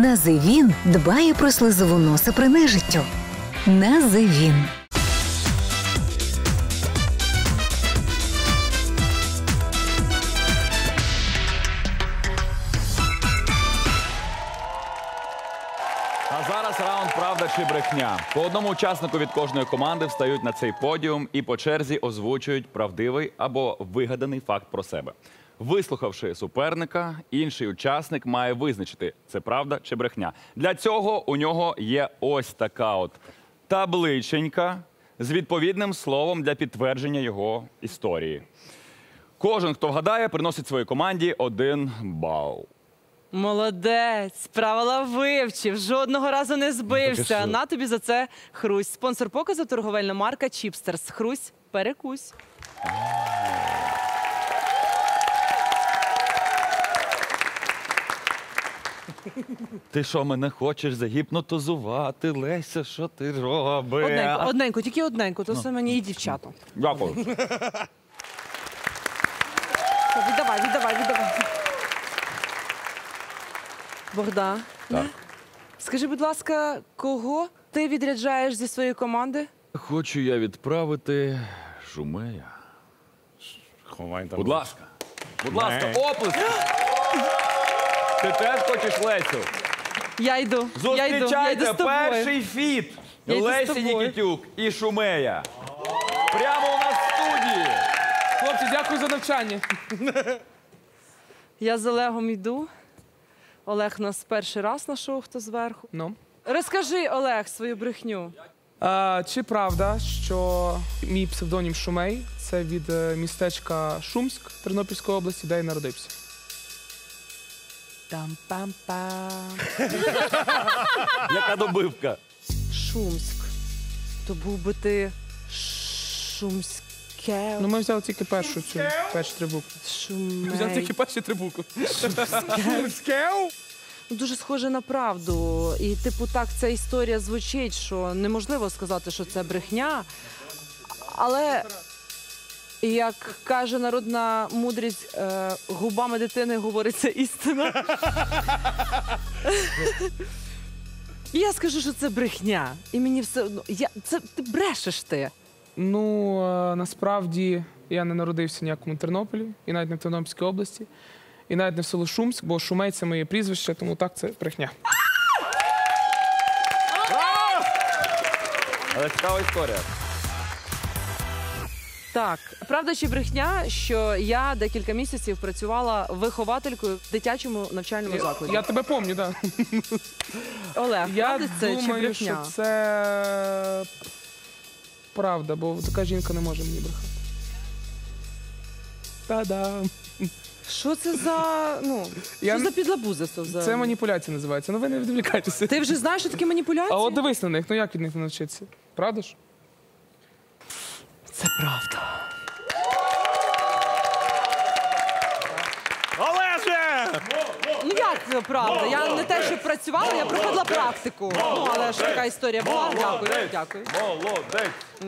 Називін дбає про слизову носа при нежиттю. Називін. А зараз раунд «Правда чи брехня». По одному учаснику від кожної команди встають на цей подіум і по черзі озвучують правдивий або вигаданий факт про себе. Вислухавши суперника, інший учасник має визначити, це правда чи брехня. Для цього у нього є ось така от табличенька з відповідним словом для підтвердження його історії. Кожен, хто вгадає, приносить своїй команді 1 бал. Молодець, правила вивчив, жодного разу не збився. На тобі за це Хрусь. Спонсор показу – торговельна марка Чіпстерс. Хрусь, перекусь. Ти що, мене хочеш загіпнотизувати, Леся? Що ти робиш? Одненько, одненько, тільки одненько, то все мені і дівчата. Дякую. Віддавай. Богдан, Так. скажи, будь ласка, кого ти відряджаєш зі своєї команди? Хочу я відправити Шумея. Будь ласка. Будь ласка, оплески. Ти теж хочеш Лесю? Я йду з Зустрічайте тобою. перший фіт Я йду з Лесі тобою. Нікітюк і Шумея. Прямо у нас в студії. Хлопці, дякую за навчання. Я з Олегом йду. Олег нас перший раз на шоу «Хто зверху». Ну. Розкажи, Олег, свою брехню. Чи правда, що мій псевдонім Шумей – це від містечка Шумськ Тернопільської області, де я народився? Там-пам-пам. Яка добивка. Шумськ. То був би ти Шумське. Ну, ми взяли тільки перші три букви. Взяли Шумей. тільки перші три букви. Ну, дуже схоже на правду. І, типу, так ця історія звучить, що неможливо сказати, що це брехня. Але, як каже народна мудрість, губами дитини говориться істина. І я скажу, що це брехня. І мені все одно... Ти брешеш ти. Ну, насправді, я не народився в ніякому Тернополі, і навіть не в Тернопільській області, і навіть не в село Шумськ, бо Шумей – це моє прізвище, тому так, це брехня. Але цікава історія. Так, правда чи брехня, що я декілька місяців працювала вихователькою в дитячому навчальному закладі? Я тебе пам'ятаю, так. Олег, Я правда це чи думаю, що брехня? це правда, бо така жінка не може мені брехати. Та-дам! Що це за, Я- що за підлабузство? Це маніпуляція називається. Ну ви не відволікайтеся. Ти вже знаєш, що таке маніпуляція? А от дивись на них, ну як від них не навчитися? Правда ж? Це правда. Олеже! Ну як це правда? Я не те, що працювала, я проходила практику. Ну, але ж така історія була. Дякую. Молодець!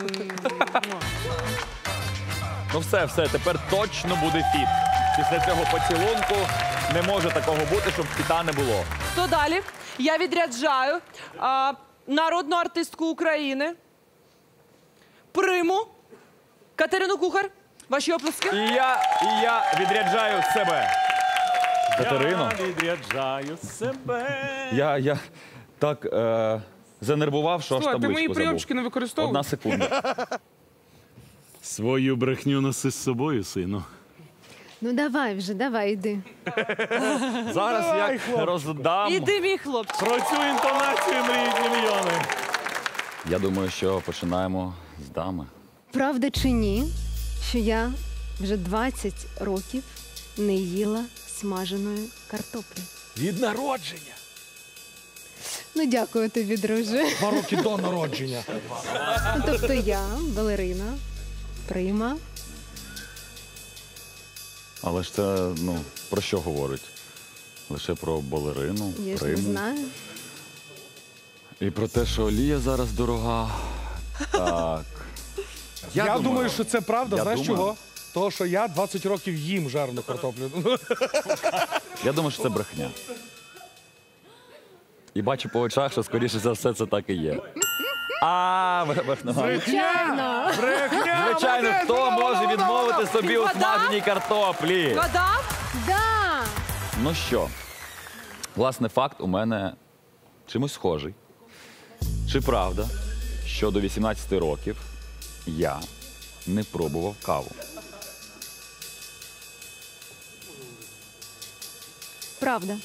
Ну все, тепер точно буде фіт. Після цього поцілунку не може такого бути, щоб фіта не було. Хто далі? Я відряджаю народну артистку України, Приму, Катерину Кухар. Ваші оплески. І я відряджаю себе. Катерино, Я відряджаю себе. я так занервував, що аж Слухай, ти табличку мої забув. прийомчики не використовуєш? 1 секунда. Свою брехню носи з собою, сину. Ну давай вже, давай, йди. Зараз я роздам. Іди, мій хлопчик. Про цю інтонацію мріють мільйони. Я думаю, що починаємо з дами. Правда чи ні, що я вже 20 років не їла смаженої картоплі? Від народження. Ну, дякую тобі, друже. 2 роки до народження. Ну, тобто я, балерина, Прима. Але ж це, про що говорить? Лише про балерину, Я ж не Приму. знаю. І про те, що олія зараз дорога. Так. Я думаю, що це правда. Я Знаєш думаю. чого? Того, що я 20 років їм жарену картоплю. Я думаю, що це брехня. І бачу по очах, що, скоріше за все, це так і є. Брехня! Брехня! Звичайно, Молодець, хто вона, може вона, відмовити собі у Вода? смаженій картоплі? Вода? Да! Ну що, власне, факт у мене чимось схожий. Чи правда, що до 18 років я не пробував каву? Правда.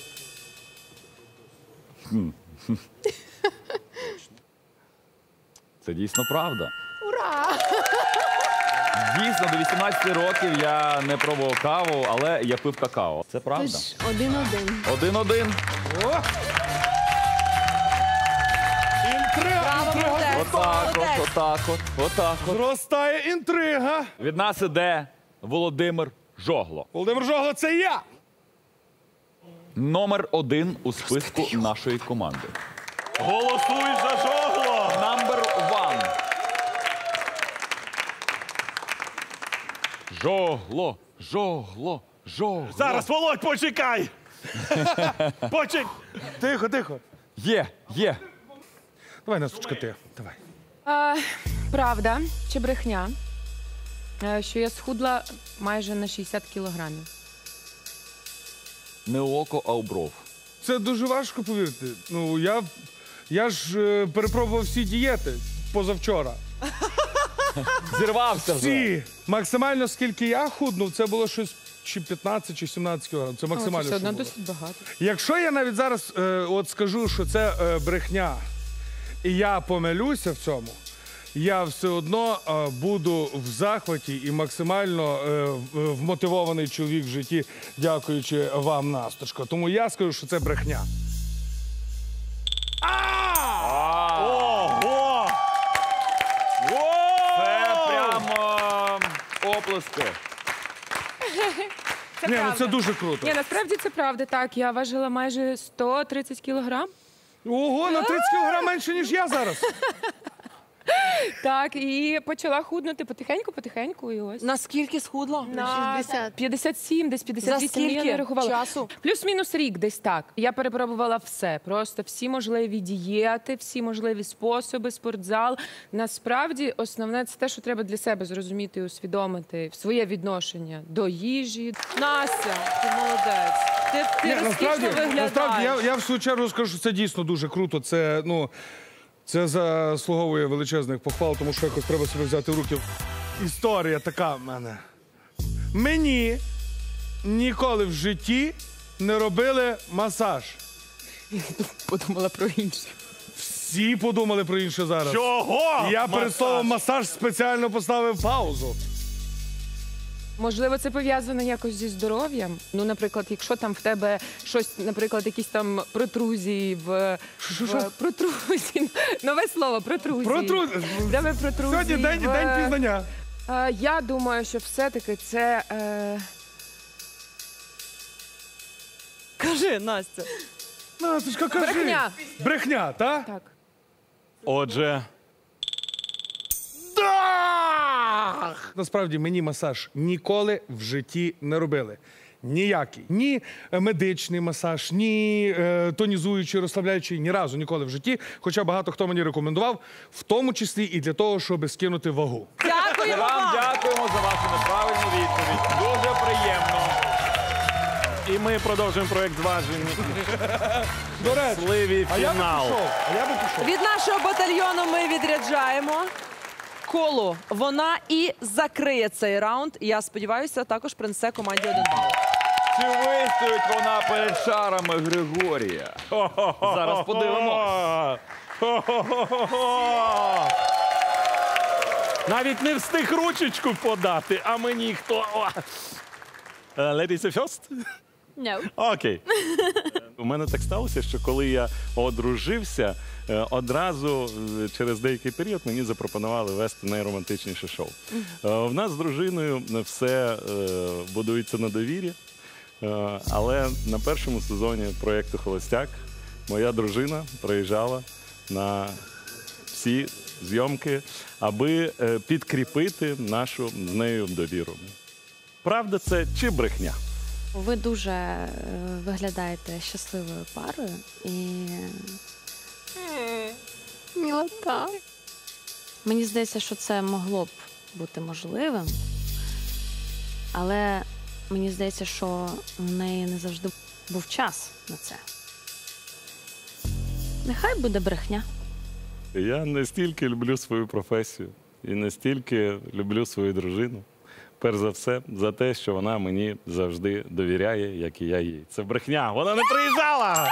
Це дійсно правда. Ура! Дійсно, до 18 років я не пробував каву, але я пив какао. Це правда? Тож 1-1. 1-1. Інтрига! Молодець, Отак молодець. от, отак от, отак от. Зростає інтрига. Від нас іде Володимир Жогло. Володимир Жогло, це я. Номер 1 у списку нашої команди. Голосуй за Жогло! Number 1. Жогло, жогло, жогло. Зараз, Володь, почекай! Тихо, тихо. Є. Давай, Насточка, ти. Давай. Правда чи брехня, що я схудла майже на 60 кілограмів? Не у око, а у бров. Це дуже важко повірити. Ну, я ж перепробував всі дієти позавчора. Зірвався вже. Всі. Максимально, скільки я худнув, це було щось чи 15, чи 17 кілограм. Це Це максимально, все одно що було. досить багато. Якщо я навіть зараз от скажу, що це брехня, і я помилюся в цьому, я все одно буду в захваті і максимально вмотивований чоловік в житті, дякуючи вам, Насточко. Тому я скажу, що це брехня. Ого! Це прямо оплески. Це Ні, ну правда. це дуже круто. Ні, насправді це правда. Так, я важила майже 130 кілограм. Ого, на 30 кілограм менше, ніж я зараз. Так, і почала худнути потихеньку, і ось. Наскільки схудла? На 60. 57, десь За 58 я не скільки рахувала. часу? Плюс-мінус рік десь так. Я перепробувала все. Просто всі можливі дієти, всі можливі способи, спортзал. Насправді, основне це те, що треба для себе зрозуміти і усвідомити своє відношення до їжі. Настя, ти молодець. Ти Ні, розкішно виглядаєш. насправді я в свою чергу скажу, що це дійсно дуже круто. Це, ну, це заслуговує величезних похвал, тому що якось треба себе взяти в руки. Історія така в мене. Мені ніколи в житті не робили масаж. Подумала про інше. Всі подумали про інше зараз. Чого? Я перед Масаж? словом масаж спеціально поставив паузу. Можливо, це пов'язано якось зі здоров'ям. Ну, наприклад, якщо там в тебе щось, наприклад, якісь там протрузії в протрузії. Нове слово протрузії. В тебе протрузії. Сьогодні день пізнання. Я думаю, що все-таки це Кажи, Настя. Насточка, кажи. брехня. Брехня, так? Так. Отже, Насправді мені масаж ніколи в житті не робили. Ніякий. Ні медичний масаж, ні тонізуючий, розслабляючий, ні разу ніколи в житті. Хоча багато хто мені рекомендував, в тому числі і для того, щоб скинути вагу. Дякуємо Вам вам. дякуємо за вашу неправильну відповідь. Дуже приємно. і ми продовжуємо проєкт «Зважені». До речі, Щасливий а я би фінал. пішов. Від нашого батальйону ми відряджаємо колу. Вона і закриє цей раунд. І я сподіваюся, також принесе команді 1 бал. Чи вистоїть вона перед шарами Григорія? Зараз подивимось. Навіть не встиг ручечку подати, а мені хто? Ladies first? No. Окей. У мене так сталося, що коли я одружився, одразу через деякий період мені запропонували вести найромантичніше шоу. В нас з дружиною все будується на довірі, але на першому сезоні проєкту «Холостяк» моя дружина приїжджала на всі зйомки, аби підкріпити нашу з нею довіру. Правда це чи брехня? Ви дуже виглядаєте щасливою парою, і Так. Мені здається, що це могло б бути можливим, але мені здається, що в неї не завжди був час на це. Нехай буде брехня. Я настільки люблю свою професію і настільки люблю свою дружину. Перш за все, за те, що вона мені завжди довіряє, як і я їй. Це брехня. Вона не приїжджала!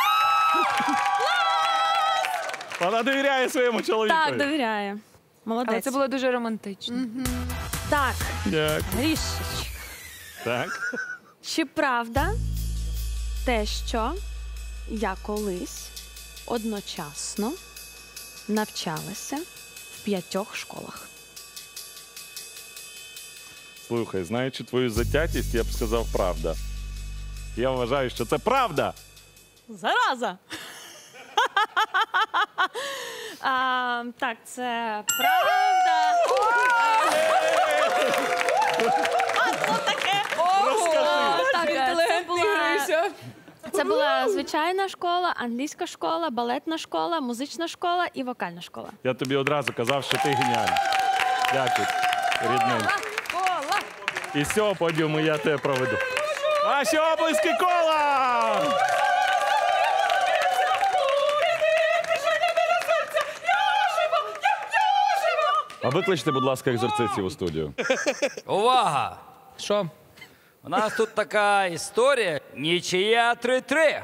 Вона довіряє своєму чоловіку. Так, довіряє. Молодець. Але це було дуже романтично. Так, Дякую. Грішечка. Так. Чи правда те, що я колись одночасно навчалася в 5 школах? Слухай, знаючи твою затятість, я б сказав правда. Я вважаю, що це правда. Зараза! Так, це правда. Це була звичайна школа, англійська школа, балетна школа, музична школа і вокальна школа. Я тобі одразу казав, що ти геніальний. Дякую, рідненький. І з цього подіуму я тебе проведу. Ваші облиски кола! А викличте, будь ласка, екзорцистів у студію. Увага! Що? У нас тут така історія. Нічия 3-3.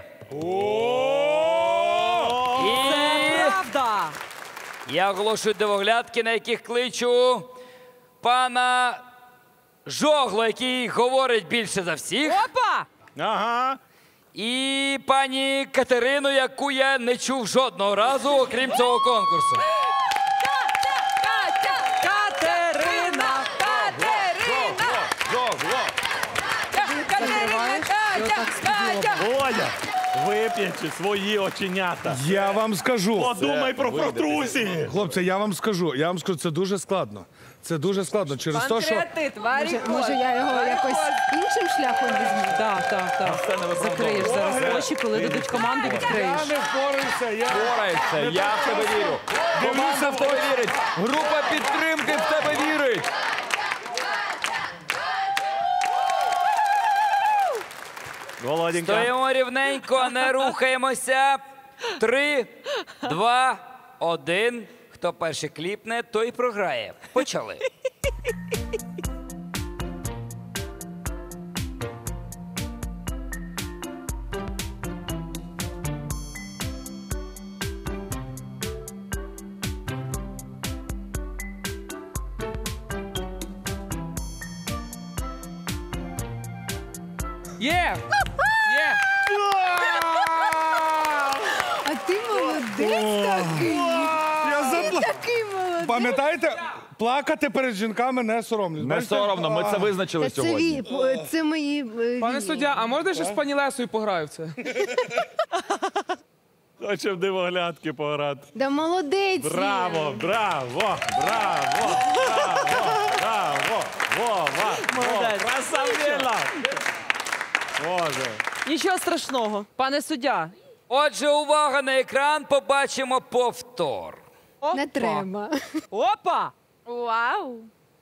І Правда! я оголошую дивоглядки, на яких кличу пана Жогло, який говорить більше за всіх. Опа! Ага. І пані Катерину, яку я не чув жодного разу, окрім цього конкурсу. Катерина! Володя, вип'ячи свої оченята. Я вам скажу. Подумай про протрузії. Хлопці, я вам скажу, це дуже складно. Це дуже складно через те, що... Може, я його якось іншим шляхом візьму? Так. Закриєш зараз очі, коли дадуть команду, відкриєш. Я не впораюся, я... Впорається, я в тебе вірю. Команда в тебе вірить. Група підтримки в тебе вірить. Володенька. Стоїмо рівненько, не рухаємося. 3, 2, 1. Хто перший кліпне, той програє. Почали. Є! Є! А ти молодець такий. Такий молодець. Пам'ятаєте, плакати перед жінками не соромлюсь. Не Бачите? соромно, ми це визначили Це сьогодні. це мої... Пане суддя, а можна ще з пані Лесою пограю в це? Хоче в дивоглядки пограти. Да молодець. Браво, браво, браво, браво, браво, Вова, Молодець. красавіла. Боже. Нічого страшного. Пане суддя. Отже, увага на екран, побачимо повтор. Не треба. Опа! Вау!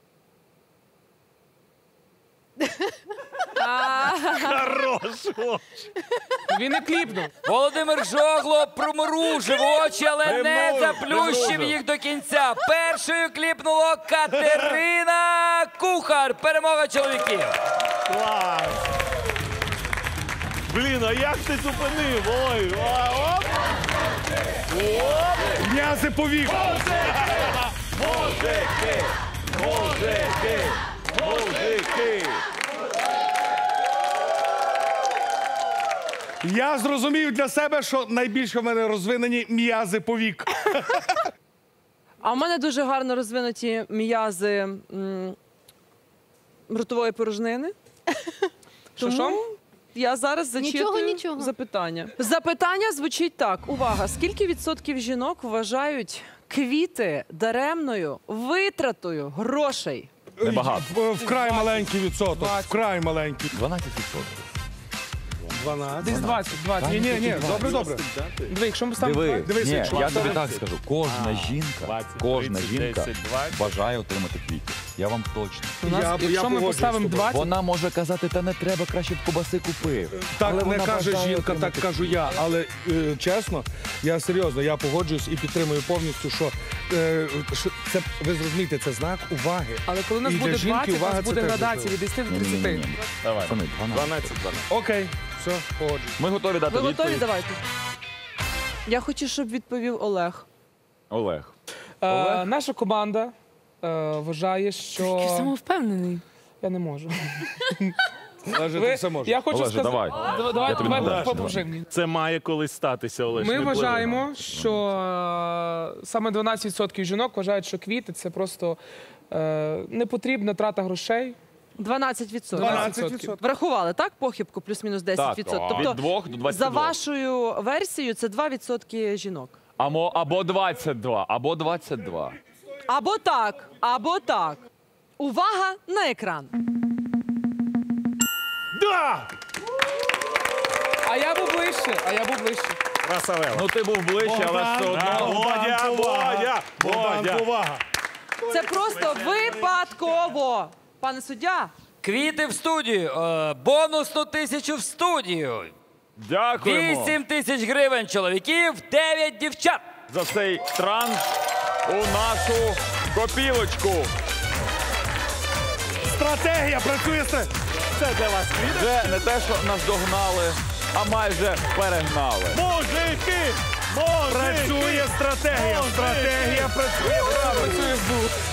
Хорош. Він не кліпнув. Володимир Жогло промружив очі, але не заплющив примружив. їх до кінця. Першою кліпнула Катерина Кухар. Перемога чоловіків. Клас. Блін, а як ти зупинив? Ой, оп. Оп. М'язи повік. Мужики! Мужики! Мужики! Я зрозумів для себе, що найбільше в мене розвинені м'язи повік. А в мене дуже гарно розвинуті м'язи ротової порожнини. Що? Я зараз зачитую Нічого. запитання. Запитання звучить так. Увага! Скільки відсотків жінок вважають квіти даремною витратою грошей? Небагато. Вкрай маленький відсоток. Вкрай маленький. 12%. 12. Десь 20. Ні, добре. Диви, якщо ми поставимо... Дивись, Ні, якщо я тобі ставити- так скажу. Кожна жінка, 20, кожна 30, жінка 10, 20. бажає отримати квіти. Я вам точно. У нас, Я якщо ми погоджуюсь поставимо з тобою. 20, Вона може казати, та не треба, краще б кобаси купив. Так Але не вона каже бажає жінка, так отримати кажу я. Але чесно, я серйозно, я погоджуюсь і підтримую повністю, що це, ви зрозумієте, це знак уваги. але коли у нас І для буде жінки 20, у увага нас це буде теж градація важливо. від 10 до Ні-ні-ні. 30. Давай. Пацани, 12. 12. Окей, все, погоджуюсь. Ми готові дати Ви готові? відповідь. Давайте. Я хочу, щоб відповів Олег. Олег. Наша команда вважає, що... Самовпевнений. Я не можу. Олеже, ти все можеш. Я хочу Олеже, сказати... давай. Давай, Я тобі давай, допоможу. допоможи мені. Це має колись статися, Олеж. Ми не пливи. вважаємо, що саме 12% жінок вважають, що квіти це просто непотрібна трата грошей. 12%. 12%. Врахували, так? Похибку плюс-мінус 10%. Так, від Тобто, 2 до 22. за вашою версією, це 2% жінок. Або 22, або 22. Або так, або так. Увага на екран. Да! А я був ближче. Красавело. Ну ти був ближче, але все одно. Бодя. Увага! Це просто випадково. Пане суддя, Квіти в студію. Бонусну 1000 в студію. Дякуємо 8 тисяч гривень чоловіків, 9 дівчат. за цей транш у нашу копілочку. Стратегія працює все. Це для вас квіти. Вже не те, що нас догнали, а майже перегнали. Мужики! Працює стратегія. Стратегія працює. Працює в